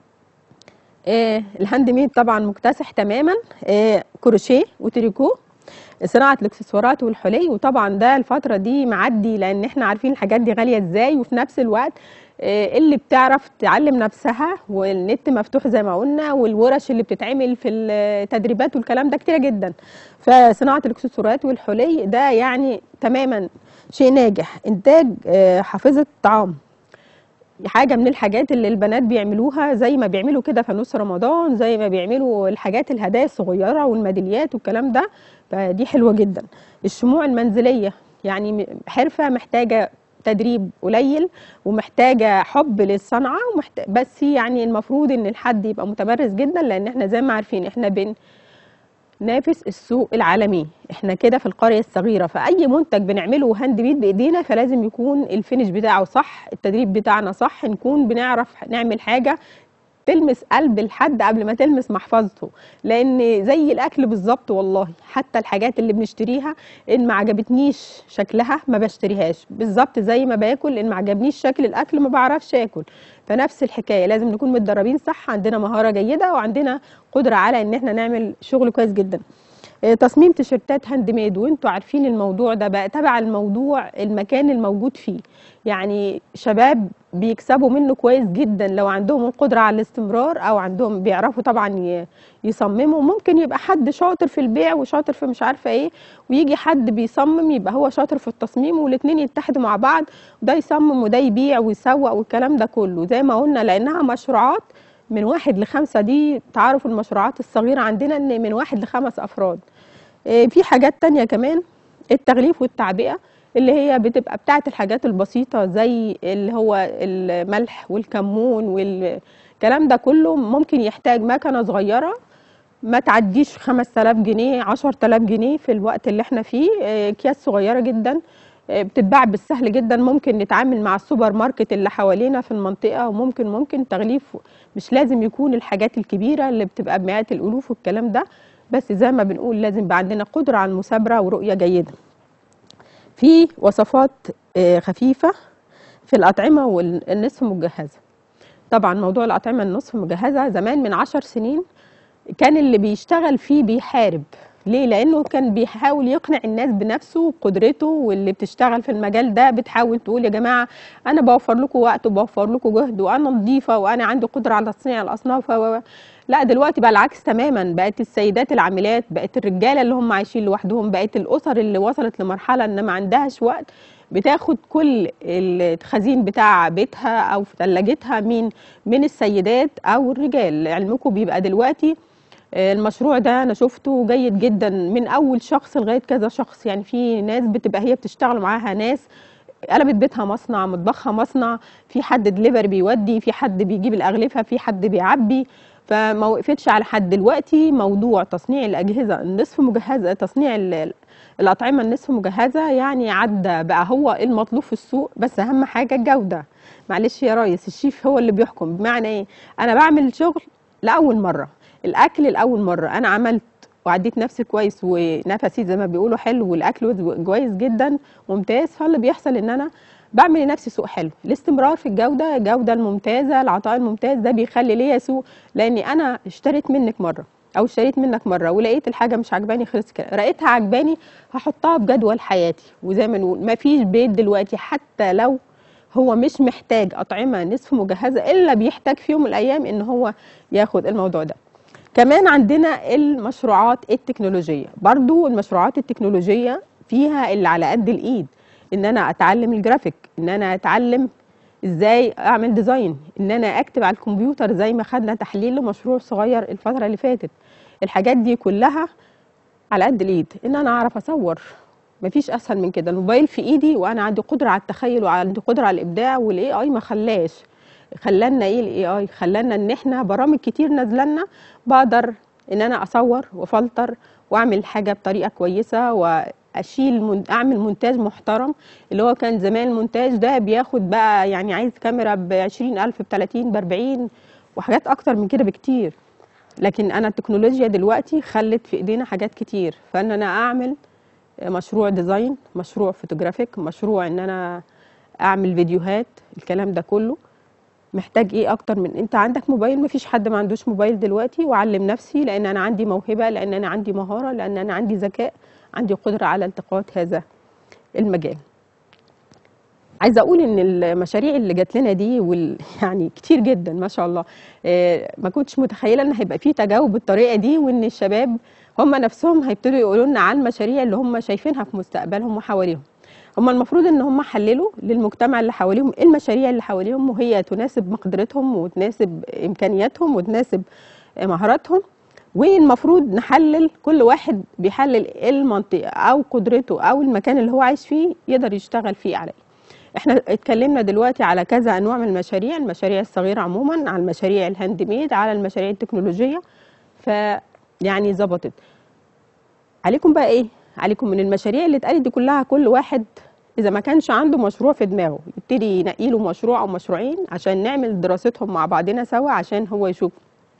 الهاند ميد طبعا مكتسح تماما، كروشيه وتريكو، صناعه الاكسسوارات والحلي، وطبعا ده الفتره دي معدي لان احنا عارفين الحاجات دي غاليه ازاي، وفي نفس الوقت اللي بتعرف تعلم نفسها والنت مفتوح زي ما قلنا، والورش اللي بتتعمل في التدريبات والكلام ده كتيره جدا. فصناعه الاكسسوارات والحلي ده يعني تماما شيء ناجح. انتاج حافظه طعام، حاجه من الحاجات اللي البنات بيعملوها، زي ما بيعملوا كده فانوس رمضان، زي ما بيعملوا الحاجات الهدايا الصغيره والميداليات والكلام ده، فدي حلوه جدا. الشموع المنزليه يعني حرفه محتاجه تدريب قليل ومحتاجه حب للصنعه بس يعني المفروض ان الحد يبقى متمرس جدا، لان احنا زي ما عارفين احنا نافس السوق العالمي، احنا كده في القريه الصغيره، فاي منتج بنعمله هاند ميد بايدينا فلازم يكون الفينش بتاعه صح، التدريب بتاعنا صح، نكون بنعرف نعمل حاجه تلمس قلب الحد قبل ما تلمس محفظته، لان زي الاكل بالظبط والله، حتى الحاجات اللي بنشتريها ان ما عجبتنيش شكلها ما بشتريهاش، بالظبط زي ما باكل ان ما عجبنيش شكل الاكل ما بعرفش اكل. فنفس الحكايه لازم نكون متدربين صح، عندنا مهاره جيده وعندنا قدره على ان احنا نعمل شغل كويس جدا. تصميم تيشيرتات هاند ميد، وانتوا عارفين الموضوع ده بقى تبع الموضوع المكان الموجود فيه، يعني شباب بيكسبوا منه كويس جدا لو عندهم القدرة على الاستمرار او عندهم بيعرفوا طبعا يصمموا. ممكن يبقى حد شاطر في البيع وشاطر في مش عارفة ايه، ويجي حد بيصمم يبقى هو شاطر في التصميم، والاتنين يتحدوا مع بعض، ده يصمم وده يبيع ويسوق والكلام ده كله، زي ما قلنا لانها مشروعات من 1 ل5. دي تعرف المشروعات الصغيرة عندنا ان من 1 ل5 افراد. في حاجات تانية كمان، التغليف والتعبئة اللي هي بتبقى بتاعت الحاجات البسيطة زي اللي هو الملح والكمون والكلام ده كله، ممكن يحتاج مكنة صغيرة ما تعديش 5000 جنيه 10000 جنيه في الوقت اللي احنا فيه، اكياس صغيرة جدا بتتباع بالسهل جدا، ممكن نتعامل مع السوبر ماركت اللي حوالينا في المنطقة، وممكن تغليف مش لازم يكون الحاجات الكبيرة اللي بتبقى بمئات الألوف والكلام ده، بس زي ما بنقول لازم يبقى عندنا قدرة على المثابرة ورؤية جيدة. في وصفات خفيفة في الأطعمة والنصف مجهزة. طبعا موضوع الأطعمة النصف مجهزة زمان من 10 سنين كان اللي بيشتغل فيه بيحارب. ليه؟ لأنه كان بيحاول يقنع الناس بنفسه وبقدرته، واللي بتشتغل في المجال ده بتحاول تقول يا جماعة أنا بوفر لكم وقت وبوفر لكم جهد وأنا نظيفة وأنا عندي قدرة على تصنيع الأصناف لا، دلوقتي بقى العكس تماما، بقت السيدات العاملات، بقت الرجالة اللي هم عايشين لوحدهم، بقت الأسر اللي وصلت لمرحلة إن ما عندهاش وقت بتاخد كل الخزين بتاع بيتها أو في ثلاجتها من السيدات أو الرجال. علمكم بيبقى دلوقتي المشروع ده انا شفته جيد جدا من اول شخص لغايه كذا شخص، يعني في ناس بتبقى هي بتشتغل معاها ناس قلبت بيتها مصنع، مطبخها مصنع، في حد دليفري بيودي، في حد بيجيب الاغلفه، في حد بيعبي، فما وقفتش على حد. دلوقتي موضوع تصنيع الاجهزه النصف مجهزه، تصنيع الاطعمه النصف مجهزه يعني عدى بقى هو المطلوب في السوق، بس اهم حاجه الجوده. معلش يا ريس، الشيف هو اللي بيحكم. بمعنى ايه؟ انا بعمل شغل لاول مره، الاكل لاول مره، انا عملت وعديت نفسي كويس ونفسي زي ما بيقولوا حلو والاكل كويس جدا ممتاز، فاللي بيحصل ان انا بعمل لنفسي سوق حلو. الاستمرار في الجوده الممتازه، العطاء الممتاز ده بيخلي ليا سوق، لاني انا اشتريت منك مره او اشتريت منك مره ولقيت الحاجه مش عجباني، خلص كده، لقيتها عجباني هحطها في جدول حياتي. وزي ما نقول ما فيش بيت دلوقتي حتى لو هو مش محتاج اطعمه نصف مجهزه الا بيحتاج في يوم من الايام ان هو ياخد الموضوع ده. كمان عندنا المشروعات التكنولوجيه، برضو المشروعات التكنولوجيه فيها اللي على قد الايد، ان انا اتعلم الجرافيك، ان انا اتعلم ازاي اعمل ديزاين، ان انا اكتب على الكمبيوتر زي ما خدنا تحليل لمشروع صغير الفتره اللي فاتت. الحاجات دي كلها على قد الايد. ان انا اعرف اصور، مفيش اسهل من كده، الموبايل في ايدي وانا عندي قدره على التخيل وعندي قدره على الابداع. والاي اي ما خلانا ايه الاي اي؟ خلانا ان احنا برامج كتير نازله لنا بقدر ان انا اصور وافلتر واعمل حاجه بطريقه كويسه اعمل مونتاج محترم. اللي هو كان زمان المونتاج ده بياخد بقى يعني عايز كاميرا ب20,000 ب30 ب40 وحاجات اكتر من كده بكتير. لكن انا التكنولوجيا دلوقتي خلت في ايدينا حاجات كتير، فان انا اعمل مشروع ديزاين، مشروع فوتوغرافيك، مشروع ان انا اعمل فيديوهات، الكلام ده كله محتاج ايه اكتر من انت عندك موبايل؟ مفيش حد ما عندوش موبايل دلوقتي. واعلم نفسي لان انا عندي موهبه، لان انا عندي مهاره، لان انا عندي ذكاء، عندي قدره على التقاط هذا المجال. عايزه اقول ان المشاريع اللي جات لنا دي يعني كتير جدا ما شاء الله. ما كنتش متخيله ان هيبقى فيه تجاوب بالطريقه دي، وان الشباب هم نفسهم هيبتدوا يقولوا لنا على المشاريع اللي هم شايفينها في مستقبلهم وحواليهم. هم المفروض ان هم حللوا للمجتمع اللي حواليهم المشاريع اللي حواليهم وهي تناسب مقدرتهم وتناسب امكانياتهم وتناسب مهاراتهم. والمفروض نحلل، كل واحد بيحلل المنطقه او قدرته او المكان اللي هو عايش فيه يقدر يشتغل فيه عليه. احنا اتكلمنا دلوقتي على كذا انواع من المشاريع الصغيره عموما، على المشاريع الهاند ميد، على المشاريع التكنولوجيه. فيعني ظبطت عليكم بقى ايه؟ عليكم من المشاريع اللي اتقالت دي كلها كل واحد اذا ما كانش عنده مشروع في دماغه يبتدي ينقي له مشروع او مشروعين عشان نعمل دراستهم مع بعضنا سوا، عشان هو يشوف.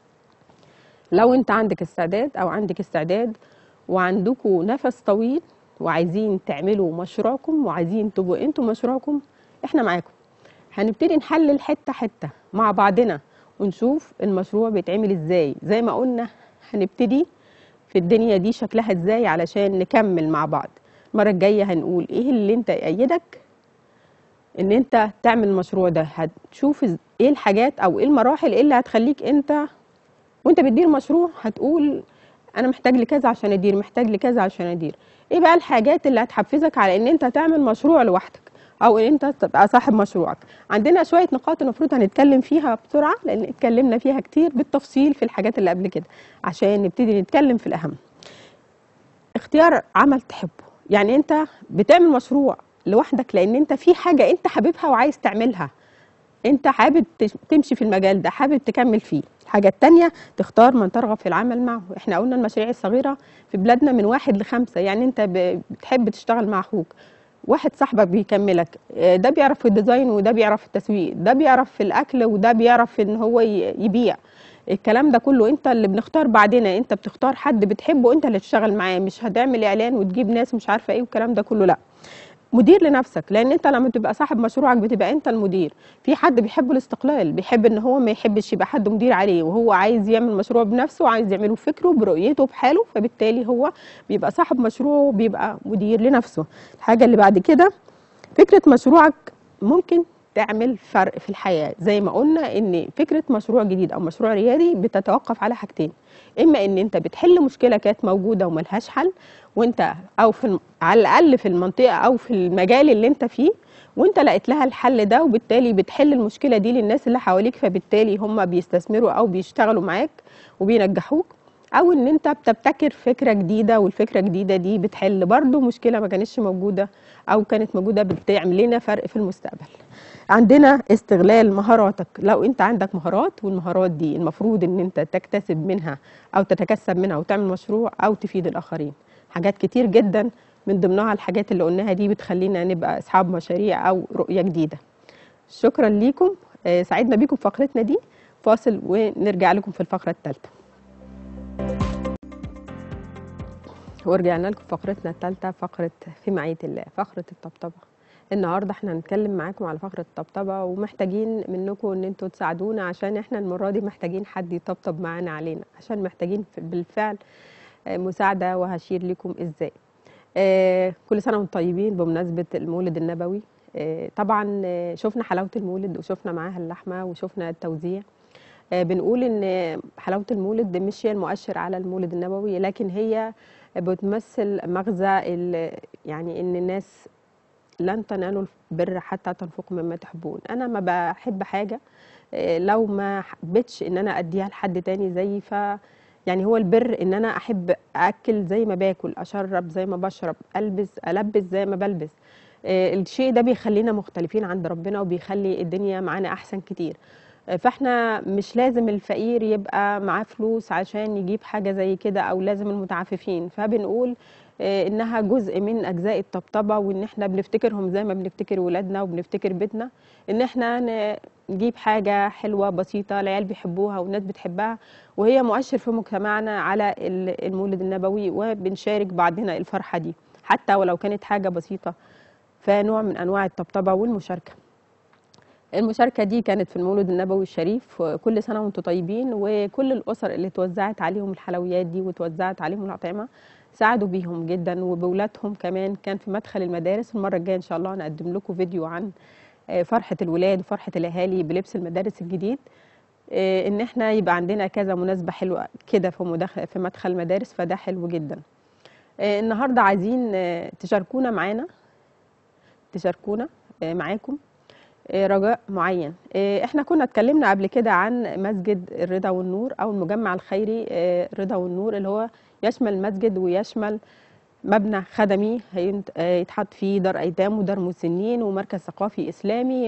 لو انت عندك استعداد او عندك استعداد وعندكم نفس طويل وعايزين تعملوا مشروعكم وعايزين تبقوا انتوا مشروعكم، احنا معاكم. هنبتدي نحلل حته حته مع بعضنا ونشوف المشروع بيتعمل ازاي. زي ما قلنا هنبتدي في الدنيا دي شكلها ازاي علشان نكمل مع بعض. المره الجايه هنقول ايه اللي انت يأيدك ان انت تعمل المشروع ده. هتشوف ايه الحاجات او ايه المراحل اللي هتخليك انت وانت بتدير مشروع هتقول انا محتاج لكذا عشان ادير، محتاج لكذا عشان ادير. ايه بقى الحاجات اللي هتحفزك على ان انت تعمل مشروع لوحدك او ان انت تبقى صاحب مشروعك. عندنا شويه نقاط المفروض هنتكلم فيها بسرعه لان اتكلمنا فيها كتير بالتفصيل في الحاجات اللي قبل كده، عشان نبتدي نتكلم في الاهم. اختيار عمل تحبه، يعني انت بتعمل مشروع لوحدك لان انت في حاجه انت حاببها وعايز تعملها، انت حابب تمشي في المجال ده، حابب تكمل فيه. الحاجه الثانيه تختار من ترغب في العمل معه. احنا قلنا المشاريع الصغيره في بلادنا من 1 ل5، يعني انت بتحب تشتغل مع اخوك، واحد صاحبك بيكملك، ده بيعرف في الديزاين وده بيعرف في التسويق، ده بيعرف في الاكل وده بيعرف في ان هو يبيع. الكلام ده كله انت اللي بنختار بعدنا، انت بتختار حد بتحبه انت اللي تشتغل معاه، مش هتعمل اعلان وتجيب ناس مش عارفه ايه والكلام ده كله، لا. مدير لنفسك، لان انت لما تبقى صاحب مشروعك بتبقى انت المدير. في حد بيحب الاستقلال، بيحب ان هو ما يحبش يبقى حد مدير عليه، وهو عايز يعمل مشروع بنفسه وعايز يعمله بفكره برؤيته بحاله، فبالتالي هو بيبقى صاحب مشروع وبيبقى مدير لنفسه. الحاجه اللي بعد كده فكره مشروعك ممكن تعمل فرق في الحياه. زي ما قلنا ان فكره مشروع جديد او مشروع ريادي بتتوقف على حاجتين، اما ان انت بتحل مشكله كانت موجوده وملهاش حل وانت او على الاقل في المنطقه او في المجال اللي انت فيه وانت لقيت لها الحل ده، وبالتالي بتحل المشكله دي للناس اللي حواليك، فبالتالي هم بيستثمروا او بيشتغلوا معاك وبينجحوك. او ان انت بتبتكر فكره جديده والفكره الجديده دي بتحل برضو مشكله ما كانتش موجوده او كانت موجوده، بتعمل لنا فرق في المستقبل. عندنا استغلال مهاراتك. لو انت عندك مهارات والمهارات دي المفروض ان انت تكتسب منها او تتكسب منها وتعمل مشروع او تفيد الاخرين. حاجات كتير جدا من ضمنها الحاجات اللي قلناها دي بتخلينا نبقى اصحاب مشاريع او رؤية جديدة. شكرا ليكم، سعدنا بيكم في فقرتنا دي. فاصل ونرجع لكم في الفقرة الثالثة. ورجعنا لكم فقرتنا الثالثة، فقرة في معية الله، فقرة الطبطبة. النهارده احنا هنتكلم معاكم على فقرة الطبطبة، ومحتاجين منكم ان انتوا تساعدونا عشان احنا المرة دي محتاجين حد يطبطب معانا علينا، عشان محتاجين بالفعل مساعدة، وهشير لكم ازاي. كل سنة وانتم طيبين بمناسبة المولد النبوي. طبعا شفنا حلاوة المولد، وشفنا معاها اللحمة، وشفنا التوزيع. بنقول ان حلاوة المولد مش هي المؤشر على المولد النبوي، لكن هي بتمثل مغزى يعني ان الناس لن تنالوا البر حتى تنفقوا مما تحبون. انا ما بحب حاجه لو ما حبيتش ان انا اديها لحد تاني زيي، يعني هو البر ان انا احب اكل زي ما باكل، اشرب زي ما بشرب، البس زي ما بلبس. الشيء ده بيخلينا مختلفين عند ربنا، وبيخلي الدنيا معانا احسن كتير. فاحنا مش لازم الفقير يبقى معاه فلوس عشان يجيب حاجة زي كده، او لازم المتعففين. فبنقول انها جزء من اجزاء الطبطبة، وان احنا بنفتكرهم زي ما بنفتكر ولادنا وبنفتكر بيتنا، ان احنا نجيب حاجة حلوة بسيطة العيال بيحبوها والناس بتحبها، وهي مؤشر في مجتمعنا على المولد النبوي، وبنشارك بعضنا الفرحة دي حتى ولو كانت حاجة بسيطة. فنوع من انواع الطبطبة والمشاركة. المشاركة دي كانت في المولد النبوي الشريف. كل سنة وانتم طيبين، وكل الأسر اللي توزعت عليهم الحلويات دي وتوزعت عليهم الأطعمة ساعدوا بيهم جدا، وبولادهم كمان. كان في مدخل المدارس. المرة الجاية إن شاء الله هنقدم لكم فيديو عن فرحة الولاد وفرحة الأهالي بلبس المدارس الجديد، إن احنا يبقى عندنا كذا مناسبة حلوة كده في مدخل المدارس، فده حلو جدا. النهاردة عايزين تشاركونا معاكم رجاء معين. احنا كنا اتكلمنا قبل كده عن مسجد الرضا والنور، او المجمع الخيري الرضا والنور، اللي هو يشمل المسجد ويشمل مبنى خدمي يتحط فيه دار ايتام ودار مسنين ومركز ثقافي اسلامي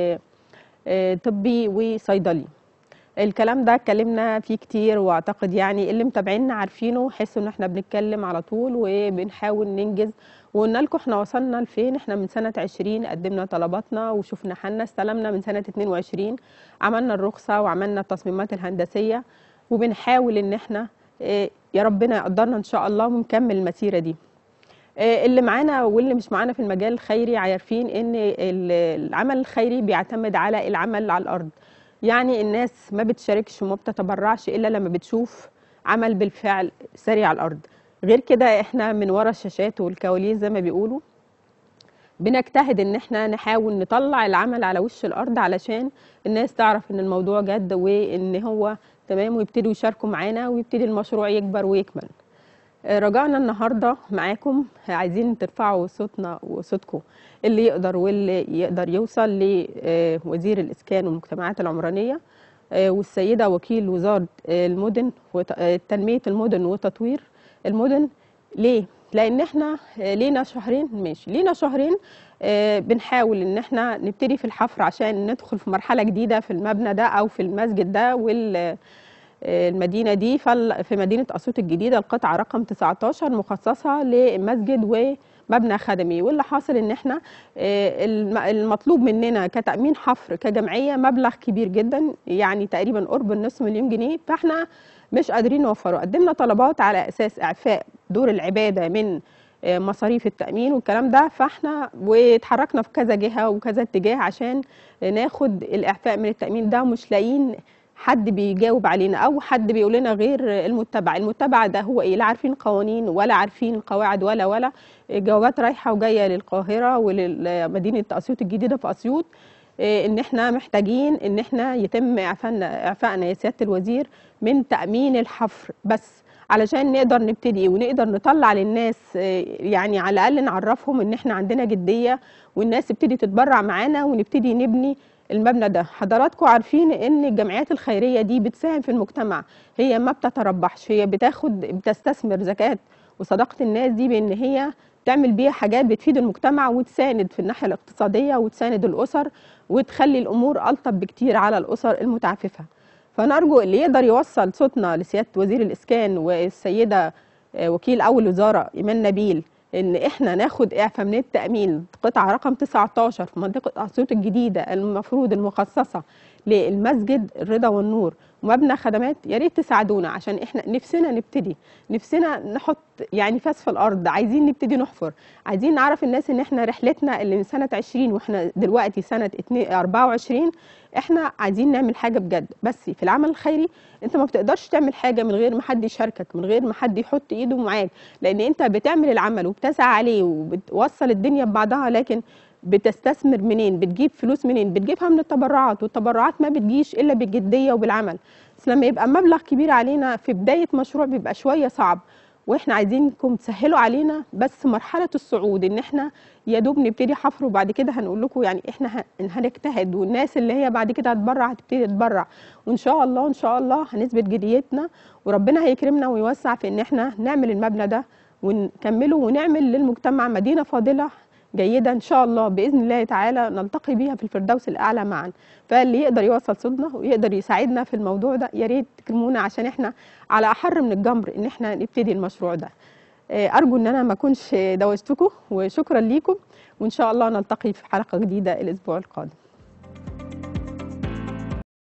وطبي وصيدلي. الكلام ده اتكلمنا فيه كتير، واعتقد يعني اللي متابعيننا عارفينه، حسوا ان احنا بنتكلم على طول وبنحاول ننجز. وقلنا لكم احنا وصلنا لفين. احنا من سنة 20 قدمنا طلباتنا وشفنا حالنا، استلمنا من سنة 22 عملنا الرخصة وعملنا التصميمات الهندسية، وبنحاول ان احنا يا ربنا يقدرنا ان شاء الله ونكمل المسيرة دي. اللي معانا واللي مش معانا في المجال الخيري عارفين ان العمل الخيري بيعتمد على العمل على الارض. يعني الناس ما بتشاركش وما بتتبرعش الا لما بتشوف عمل بالفعل سريع على الارض. غير كده احنا من ورا الشاشات والكواليس زي ما بيقولوا بنجتهد ان احنا نحاول نطلع العمل على وش الارض، علشان الناس تعرف ان الموضوع جد وان هو تمام، ويبتدوا يشاركوا معانا ويبتدي المشروع يكبر ويكمل. رجعنا النهارده معاكم، عايزين ترفعوا صوتنا وصوتكم اللي يقدر، واللي يقدر يوصل لوزير الإسكان والمجتمعات العمرانية والسيدة وكيل وزارة المدن وتنمية المدن وتطوير المدن. ليه؟ لأن احنا لينا شهرين بنحاول ان احنا نبتدي في الحفر عشان ندخل في مرحلة جديدة في المبنى ده او في المسجد ده المدينة دي. في مدينة أسيوط الجديدة القطعة رقم 19 مخصصة لمسجد ومبنى خدمي. واللي حاصل ان احنا المطلوب مننا كتأمين حفر كجمعية مبلغ كبير جدا، يعني تقريبا قرب النصف مليون جنيه، فاحنا مش قادرين نوفره. قدمنا طلبات على أساس إعفاء دور العبادة من مصاريف التأمين والكلام ده، فاحنا واتحركنا في كذا جهة وكذا اتجاه عشان ناخد الإعفاء من التأمين ده، ومش لاقيين حد بيجاوب علينا او حد بيقول لنا غير المتبع ده هو ايه. لا عارفين قوانين ولا عارفين قواعد ولا جوابات رايحه وجايه للقاهره ولمدينه اسيوط الجديده في اسيوط ان احنا محتاجين ان احنا يتم اعفائنا يا سياده الوزير من تامين الحفر، بس علشان نقدر نبتدي ونقدر نطلع للناس، يعني على الاقل نعرفهم ان احنا عندنا جديه، والناس تبتدي تتبرع معانا ونبتدي نبني المبنى ده. حضراتكم عارفين ان الجمعيات الخيريه دي بتساهم في المجتمع، هي ما بتتربحش، هي بتستثمر زكاه وصدقه الناس دي بان هي تعمل بيها حاجات بتفيد المجتمع وتساند في الناحيه الاقتصاديه وتساند الاسر وتخلي الامور الطف بكتير على الاسر المتعففه. فنرجو اللي يقدر يوصل صوتنا لسياده وزير الاسكان والسيده وكيل اول وزاره ايمان نبيل ان احنا ناخد اعفاء من التامين قطعه رقم 19 في منطقه اسيوط الجديده المفروض المخصصه للمسجد الرضا والنور ومبنى خدمات، يا ريت تساعدونا عشان احنا نفسنا نبتدي، نفسنا نحط يعني فاس في الارض، عايزين نبتدي نحفر، عايزين نعرف الناس ان احنا رحلتنا اللي من سنه 20 واحنا دلوقتي سنه 24 احنا عايزين نعمل حاجه بجد. بس في العمل الخيري انت ما بتقدرش تعمل حاجه من غير ما حد يشاركك، من غير ما حد يحط ايده معاك، لان انت بتعمل العمل وبتسعى عليه وبتوصل الدنيا ببعضها، لكن بتستثمر منين؟ بتجيب فلوس منين؟ بتجيبها من التبرعات، والتبرعات ما بتجيش الا بالجديه وبالعمل. بس لما يبقى مبلغ كبير علينا في بدايه مشروع بيبقى شويه صعب، واحنا عايزينكم تسهلوا علينا بس مرحله الصعود، ان احنا يا دوب نبتدي حفر وبعد كده هنقول لكم يعني احنا هنجتهد، والناس اللي هي بعد كده هتبرع هتبتدي تتبرع، وان شاء الله ان شاء الله هنثبت جديتنا، وربنا هيكرمنا ويوسع في ان احنا نعمل المبنى ده ونكمله ونعمل للمجتمع مدينه فاضله جيدة إن شاء الله بإذن الله تعالى نلتقي بيها في الفردوس الأعلى معا. فاللي يقدر يوصل صوتنا ويقدر يساعدنا في الموضوع ده يا ريت تكرمونا، عشان إحنا على أحر من الجمر إن إحنا نبتدي المشروع ده. أرجو إن أنا ما أكونش دوشتكم، وشكرا ليكم، وإن شاء الله نلتقي في حلقة جديدة الأسبوع القادم.